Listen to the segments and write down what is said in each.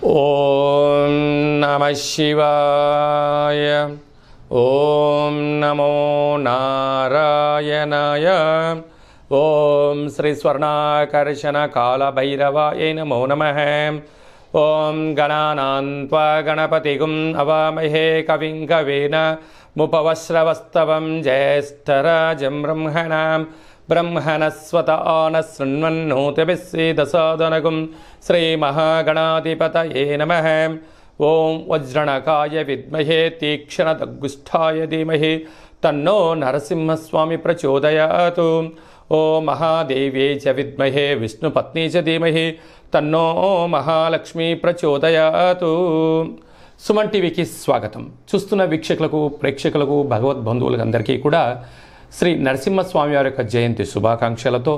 ఓం నమః శివాయ. ఓం నమో నారాయణాయ. ఓం శ్రీ స్వర్ణాకర్షణ కాళభైరవాయ నమో నమః. ఓం గణానాన్త్వా గణపతిగుం అవామహే కవిం కవీన ముపవశ్రవస్తవం జ్యేష్ఠరాజం బ్రహ్మణాం బ్రహ్మణస్వత ఆనశృణ్వన్నోతిభిస్సేదసాదనగుం శ్రీమహాగణాధిపతయే నమః. ఓం వజ్రణకాయ విద్మహే తీక్ష్ణదగ్గుష్ఠాయ ధీమహి తన్నో నరసింహస్వామి ప్రచోదయాతు. ఓం మహాదేవ్యై చ విద్మహే విష్ణుపత్ని చ ధీమహి తన్నో మహాలక్ష్మి ప్రచోదయాతు. సుమన్ టీవీకి స్వాగతం. చూస్తున్న వీక్షకులకు, ప్రేక్షకులకు, భగవద్బంధువులకు అందరికీ కూడా శ్రీ నరసింహస్వామి వారి యొక్క జయంతి శుభాకాంక్షలతో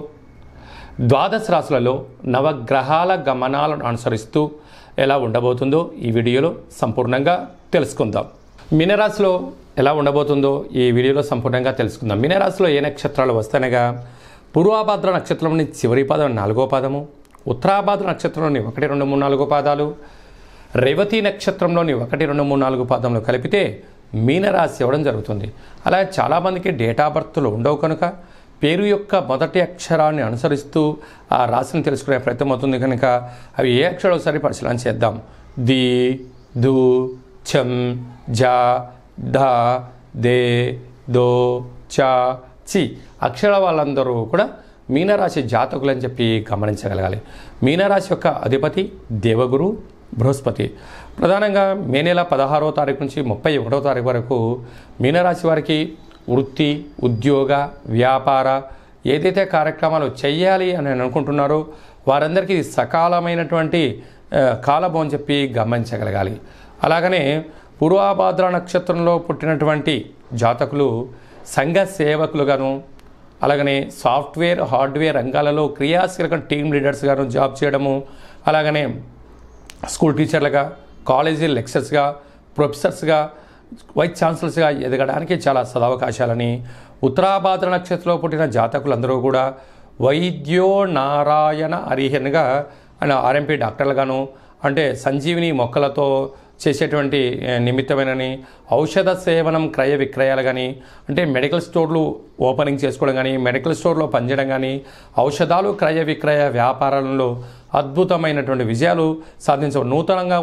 ద్వాదశ రాశులలో నవగ్రహాల గమనాలను అనుసరిస్తూ ఎలా ఉండబోతుందో ఈ వీడియోలో సంపూర్ణంగా తెలుసుకుందాం. మీనరాశిలో ఎలా ఉండబోతుందో ఈ వీడియోలో సంపూర్ణంగా తెలుసుకుందాం. మీనరాశిలో ఏ నక్షత్రాలు వస్తానగా పూర్వాభాద్ర నక్షత్రంలోని చివరి పాదం 4వ పాదము, ఉత్తరాభాద్ర నక్షత్రంలోని 1, 2, 3, 4 పాదాలు, రేవతి నక్షత్రంలోని 1, 2, 3, 4 పాదంలో కలిపితే మీనరాశి అవ్వడం జరుగుతుంది. అలాగే చాలామందికి డేట్ ఆఫ్ బర్త్లు ఉండవు కనుక పేరు యొక్క మొదటి అక్షరాన్ని అనుసరిస్తూ ఆ రాశిని తెలుసుకునే ప్రయత్నం అవుతుంది కనుక అవి ఏ అక్షరాలు ఒకసారి పరిశీలన చేద్దాం. ది, దు, ఛం, జా, ధ, దే, దో, చ, చి అక్షరాల వాళ్ళందరూ కూడా మీనరాశి జాతకులు అని చెప్పి గమనించగలగాలి. మీనరాశి యొక్క అధిపతి దేవగురు బృహస్పతి. ప్రధానంగా మే నెల 16వ తారీఖు నుంచి 31వ తారీఖు వరకు మీనరాశి వారికి వృత్తి, ఉద్యోగ, వ్యాపార ఏదైతే కార్యక్రమాలు చేయాలి అని అనుకుంటున్నారో వారందరికీ సకాలమైనటువంటి కాలము అని చెప్పి గమనించగలగాలి. అలాగనే పూర్వాభాద్ర నక్షత్రంలో పుట్టినటువంటి జాతకులు సంఘ సేవకులుగాను, అలాగనే సాఫ్ట్వేర్, హార్డ్వేర్ రంగాలలో క్రియాశీలక టీమ్ లీడర్స్గాను జాబ్ చేయడము, అలాగనే స్కూల్ టీచర్లుగా, కాలేజీ లెక్చరర్స్గా, ప్రొఫెసర్స్గా, వైస్ ఛాన్సలర్స్గా ఎదగడానికి చాలా సదవకాశాలని ఉత్తరాభాద్ర నక్షత్రంలో పుట్టిన జాతకులందరూ కూడా వైద్యో నారాయణ హరిహన్గా ఆయన ఆర్ఎంపీ డాక్టర్లుగాను, అంటే సంజీవిని మొక్కలతో చేసేటువంటి నిమిత్తమైనని, ఔషధ సేవనం క్రయ విక్రయాలు కానీ, అంటే మెడికల్ స్టోర్లు ఓపెనింగ్ చేసుకోవడం కానీ, మెడికల్ స్టోర్లో పనిచేయడం కానీ, ఔషధాలు క్రయ విక్రయ వ్యాపారాలలో అద్భుతమైనటువంటి విజయాలు సాధించడం, నూతనంగా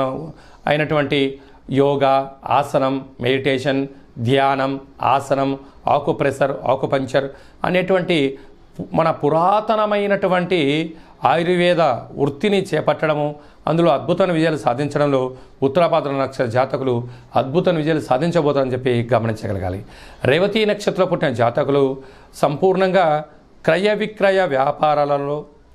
అయినటువంటి యోగా, ఆసనం, మెడిటేషన్, ధ్యానం, ఆసనం, ఆకుప్రెషర్, ఆకుపంచర్ అనేటువంటి మన పురాతనమైనటువంటి ఆయుర్వేద వృత్తిని చేపట్టడము, అందులో అద్భుతమైన విజయాలు సాధించడంలో ఉత్తరాభాద్ర నక్షత్ర జాతకులు అద్భుతమైన విజయాలు సాధించబోతారని చెప్పి గమనించగలగాలి. రేవతి నక్షత్రంలో పుట్టిన జాతకులు సంపూర్ణంగా క్రయ విక్రయ వ్యాపారాలలో,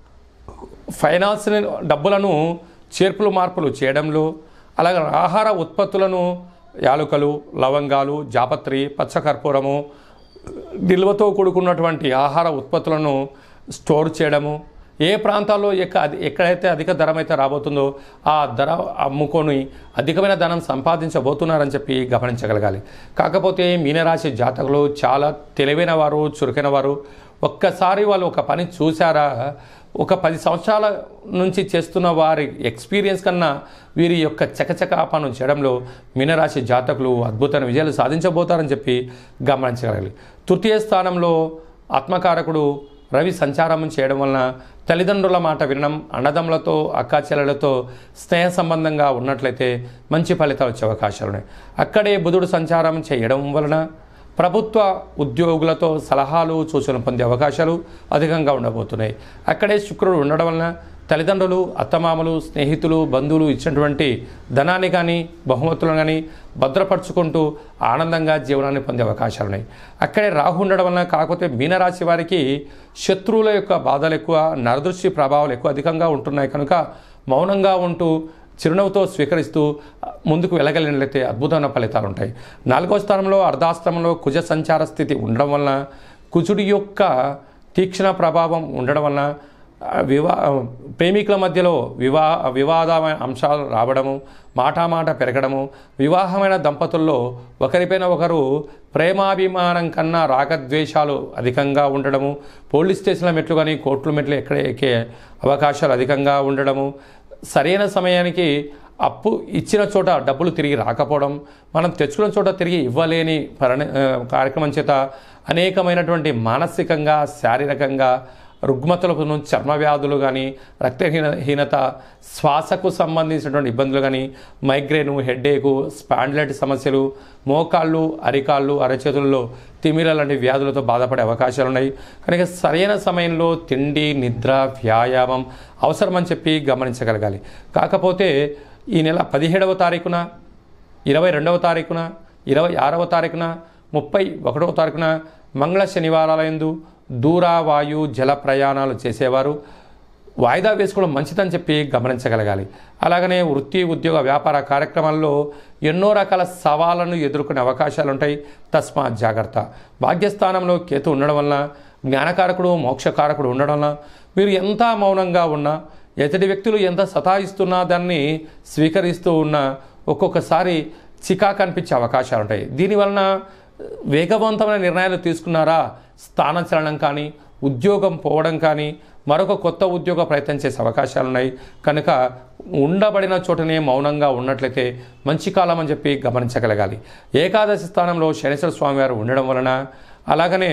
ఫైనాన్స్ డబ్బులను చేర్పులు మార్పులు చేయడంలో, అలాగే ఆహార ఉత్పత్తులను యాలుకలు, లవంగాలు, జాపత్రి, పచ్చకర్పూరము, నిల్వతో కూడుకున్నటువంటి ఆహార ఉత్పత్తులను స్టోర్ చేయడము, ఏ ప్రాంతాల్లో ఎక్కడైతే అధిక ధరం అయితే రాబోతుందో ఆ ధర అమ్ముకొని అధికమైన ధనం సంపాదించబోతున్నారని చెప్పి గమనించగలగాలి. కాకపోతే మీనరాశి జాతకులు చాలా తెలివైన వారు, చురుకైన వారు. ఒక్కసారి వాళ్ళు ఒక పని చూశారా, ఒక 10 సంవత్సరాల నుంచి చేస్తున్న వారి ఎక్స్పీరియన్స్ కన్నా వీరి యొక్క చకచక పనులు చేయడంలో మీనరాశి జాతకులు అద్భుతమైన విజయాలు సాధించబోతారని చెప్పి గమనించగలగాలి. తృతీయ స్థానంలో ఆత్మకారకుడు రవి సంచారం చేయడం వలన తల్లిదండ్రుల మాట వినడం, అన్నదమ్ములతో, అక్కాచెల్లెలతో స్నేహ సంబంధంగా ఉన్నట్లయితే మంచి ఫలితాలు వచ్చే అవకాశాలు ఉన్నాయి. అక్కడే బుధుడు సంచారం చేయడం వలన ప్రభుత్వ ఉద్యోగులతో సలహాలు, సూచనలు పొందే అవకాశాలు అధికంగా ఉండబోతున్నాయి. అక్కడే శుక్రుడు ఉండడం వలన తల్లిదండ్రులు, అత్తమామలు, స్నేహితులు, బంధువులు ఇచ్చినటువంటి ధనాన్ని కానీ, బహుమతులను కానీ భద్రపరుచుకుంటూ ఆనందంగా జీవనాన్ని పొందే అవకాశాలు ఉన్నాయి. అక్కడే రాహు ఉండడం వలన, కాకపోతే మీనరాశి వారికి శత్రువుల యొక్క బాధలు ఎక్కువ, నరదృష్టి ప్రభావాలు ఎక్కువ అధికంగా ఉంటున్నాయి కనుక మౌనంగా ఉంటూ చిరునవ్వుతో స్వీకరిస్తూ ముందుకు వెళ్ళగలిగినట్లయితే అద్భుతమైన ఫలితాలు ఉంటాయి. 4వ స్థానంలో అర్ధాష్టమంలో కుజ సంచార స్థితి ఉండడం వలన, కుజుడి యొక్క తీక్షణ ప్రభావం ఉండడం వలన ప్రేమికుల మధ్యలో వివాదమైన అంశాలు రావడము, మాట పెరగడము, వివాహమైన దంపతుల్లో ఒకరిపైన ఒకరు ప్రేమాభిమానం కన్నా రాగద్వేషాలు అధికంగా ఉండడము, పోలీస్ స్టేషన్ల మెట్లు కానీ కోర్టుల మెట్లు ఎక్కే అవకాశాలు అధికంగా ఉండడము, సరైన సమయానికి అప్పు ఇచ్చిన చోట డబ్బులు తిరిగి రాకపోవడం, మనం తెచ్చుకున్న చోట తిరిగి ఇవ్వలేని కార్యక్రమం చేత అనేకమైనటువంటి మానసికంగా, శారీరకంగా రుగ్మతలను, చర్మ వ్యాధులు కానీ, రక్తహీనత, శ్వాసకు సంబంధించినటువంటి ఇబ్బందులు కానీ, మైగ్రేను, హెడ్ఏకు, స్పాండిలైటిస్ సమస్యలు, మోకాళ్ళు, అరికాళ్ళు, అరచేతుల్లో తిమిర లాంటి వ్యాధులతో బాధపడే అవకాశాలు ఉన్నాయి. కనుక సరైన సమయంలో తిండి, నిద్ర, వ్యాయామం అవసరమని చెప్పి గమనించగలగాలి. కాకపోతే ఈ నెల 17వ తారీఖున, 22వ తారీఖున, 26వ తారీఖున, 31వ తారీఖున మంగళ శనివారాలందు దూర, వాయు, జల ప్రయాణాలు చేసేవారు వాయిదా వేసుకోవడం మంచిదని చెప్పి గమనించగలగాలి. అలాగనే వృత్తి, ఉద్యోగ, వ్యాపార కార్యక్రమాల్లో ఎన్నో రకాల సవాళ్లను ఎదుర్కొనే అవకాశాలు ఉంటాయి. తస్మాత్ జాగ్రత్త. భాగ్యస్థానంలో కేతు ఉండడం వలన, జ్ఞానకారకుడు, మోక్షకారకుడు ఉండడం వలన మీరు ఎంత మౌనంగా ఉన్నా, ఎదుటి వ్యక్తులు ఎంత సతాయిస్తున్నా దాన్ని స్వీకరిస్తూ ఉన్నా ఒక్కొక్కసారి చికాకు అనిపించే అవకాశాలు ఉంటాయి. దీనివలన వేగవంతమైన నిర్ణయాలు తీసుకున్నారా, స్థానచలనం కానీ, ఉద్యోగం పోవడం కానీ, మరొక కొత్త ఉద్యోగ ప్రయత్నం చేసే అవకాశాలు ఉన్నాయి. కనుక ఉండబడిన చోటనే మౌనంగా ఉన్నట్లయితే మంచి కాలం అని చెప్పి గమనించగలగాలి. ఏకాదశి స్థానంలో శనేశ్వర స్వామివారు ఉండడం వలన, అలాగనే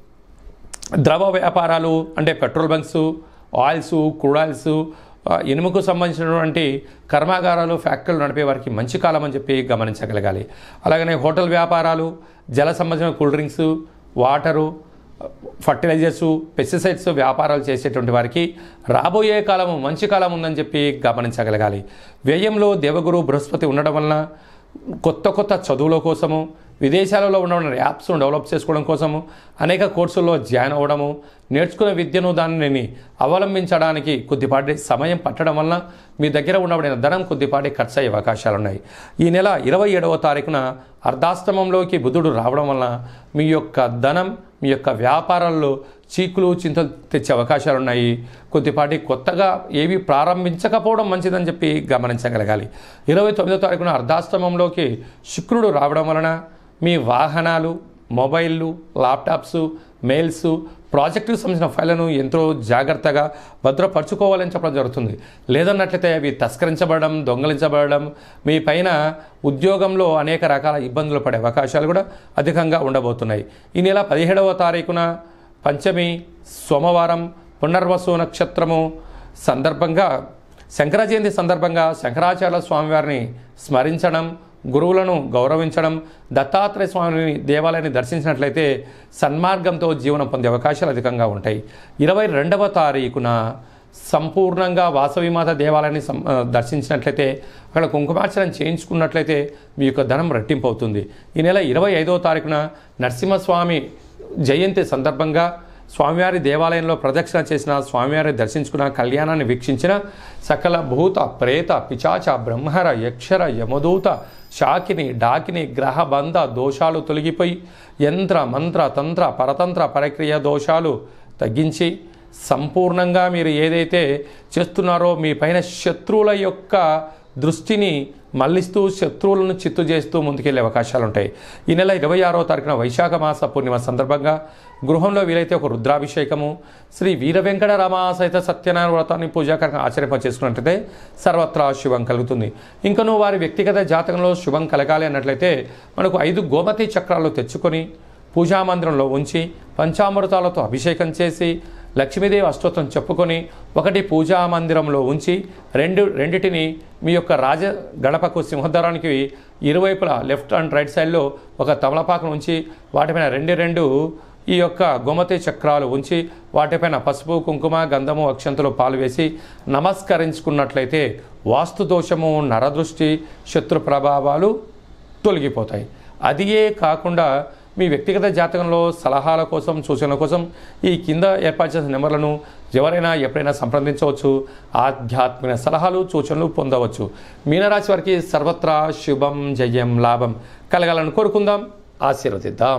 ద్రవ వ్యాపారాలు అంటే petrol bunks, oils, crude oils, ఇనుముకు సంబంధించినటువంటి కర్మాగారాలు, ఫ్యాక్టరీలు నడిపే వారికి మంచి కాలం అని చెప్పి గమనించగలగాలి. అలాగనే హోటల్ వ్యాపారాలు, జల సంబంధించిన cool drinks, water, fertilisers, pesticides వ్యాపారాలు చేసేటువంటి వారికి రాబోయే కాలము మంచి కాలం ఉందని చెప్పి గమనించగలగాలి. వ్యయంలో దేవగురు బృహస్పతి ఉండడం వలన కొత్త కొత్త చదువుల కోసము, విదేశాలలో ఉన్న యాప్స్ను డెవలప్ చేసుకోవడం కోసము అనేక కోర్సుల్లో జాయిన్ అవ్వడము, నేర్చుకున్న విద్యను దానిని అవలంబించడానికి కొద్దిపాటి సమయం పట్టడం వలన మీ దగ్గర ఉండబడిన ధనం కొద్దిపాటి ఖర్చు అయ్యే అవకాశాలు ఉన్నాయి. ఈ నెల 27వ తారీఖున అర్ధాష్టమంలోకి బుధుడు రావడం వలన మీ యొక్క ధనం, మీ యొక్క వ్యాపారాల్లో చీకులు, చింతలు తెచ్చే అవకాశాలు ఉన్నాయి. కొద్దిపాటి కొత్తగా ఏవి ప్రారంభించకపోవడం మంచిదని చెప్పి గమనించగలగాలి. 29వ తారీఖున అర్ధాష్టమంలోకి శుక్రుడు రావడం వలన మీ వాహనాలు, మొబైళ్ళు, ల్యాప్టాప్స్, మెయిల్స్, ప్రాజెక్టుకు సంబంధించిన ఫైళ్లను ఎంతో జాగ్రత్తగా భద్రపరచుకోవాలని చెప్పడం జరుగుతుంది. లేదన్నట్లయితే అవి తస్కరించబడడం, దొంగలించబడడం, మీ పైన ఉద్యోగంలో అనేక రకాల ఇబ్బందులు పడే అవకాశాలు కూడా అధికంగా ఉండబోతున్నాయి. ఈ నెల 17వ తారీఖున పంచమి సోమవారం పునర్వసు నక్షత్రము సందర్భంగా, శంకర జయంతి సందర్భంగా శంకరాచార్య స్వామివారిని స్మరించడం, గురువులను గౌరవించడం, దత్తాత్రేయ స్వామిని దేవాలయాన్ని దర్శించినట్లయితే సన్మార్గంతో జీవనం పొందే అవకాశాలు అధికంగా ఉంటాయి. 22వ తారీఖున సంపూర్ణంగా వాసవిమాత దేవాలయాన్ని దర్శించినట్లయితే, అక్కడ కుంకుమార్చన చేయించుకున్నట్లయితే మీ యొక్క ధనం రెట్టింపు అవుతుంది. ఈ నెల 25వ తారీఖున నరసింహస్వామి జయంతి సందర్భంగా స్వామివారి దేవాలయంలో ప్రదక్షిణ చేసిన, స్వామివారి దర్శించుకున్న, కళ్యాణాన్ని వీక్షించిన సకల భూత, ప్రేత, పిచాచ, బ్రహ్మర, యక్షర, యమదూత, శాకిని, డాకిని, గ్రహ బంధ దోషాలు తొలగిపోయి యంత్ర, మంత్ర, తంత్ర, పరతంత్ర, పరక్రియ దోషాలు తగ్గించి సంపూర్ణంగా మీరు ఏదైతే చేస్తున్నారో మీ పైన శత్రువుల యొక్క దృష్టిని మళ్లిస్తూ, శత్రువులను చిత్తు చేస్తూ ముందుకెళ్లే అవకాశాలు ఉంటాయి. ఈ నెల 26వ తారీఖున వైశాఖ మాస పూర్ణిమ సందర్భంగా గృహంలో వీలైతే ఒక రుద్రాభిషేకము, శ్రీ వీర వెంకట రామ సహిత సత్యనారాయణ వ్రతాన్ని పూజాకరంగా ఆచరింప చేసుకున్నట్లయితే సర్వత్రా శుభం కలుగుతుంది. ఇంకనూ వారి వ్యక్తిగత జాతకంలో శుభం కలగాలి అన్నట్లయితే మనకు 5 గోమతి చక్రాలు తెచ్చుకొని పూజామందిరంలో ఉంచి పంచామృతాలతో అభిషేకం చేసి లక్ష్మీదేవి అష్టోత్తరం చెప్పుకొని 1 పూజా మందిరంలో ఉంచి రెండిటిని మీ యొక్క రాజ గడపకు సింహద్వారానికి ఇరువైపులా లెఫ్ట్ అండ్ రైట్ సైడ్లో ఒక తమలపాకును ఉంచి వాటిపైన రెండు ఈ యొక్క గోమతి చక్రాలు ఉంచి వాటిపైన పసుపు, కుంకుమ, గంధము, అక్షంతలు, పాలు వేసి నమస్కరించుకున్నట్లయితే వాస్తు దోషము, నరదృష్టి, శత్రు ప్రభావాలు తొలగిపోతాయి. అదియే కాకుండా మీ వ్యక్తిగత జాతకంలో సలహాల కోసం, సూచనల కోసం ఈ కింద ఏర్పాటు చేసిన నెంబర్లను ఎవరైనా ఎప్పుడైనా సంప్రదించవచ్చు. ఆధ్యాత్మిక సలహాలు, సూచనలు పొందవచ్చు. మీనరాశి వారికి సర్వత్రా శుభం, జయం, లాభం కలగాలని కోరుకుందాం, ఆశీర్వదిద్దాం.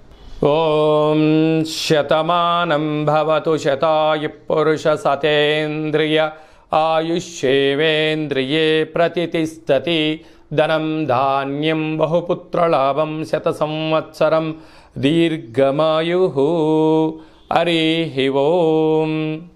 ఓం శతమానం భవతు శతాయు పురుష సతేంద్రియ ఆయుష్యేవేంద్రియే ప్రతిష్టతి. ధనం ధాన్యం బహుపుత్రలాభం శత సంవత్సరం దీర్ఘమాయు. హరి ఓం.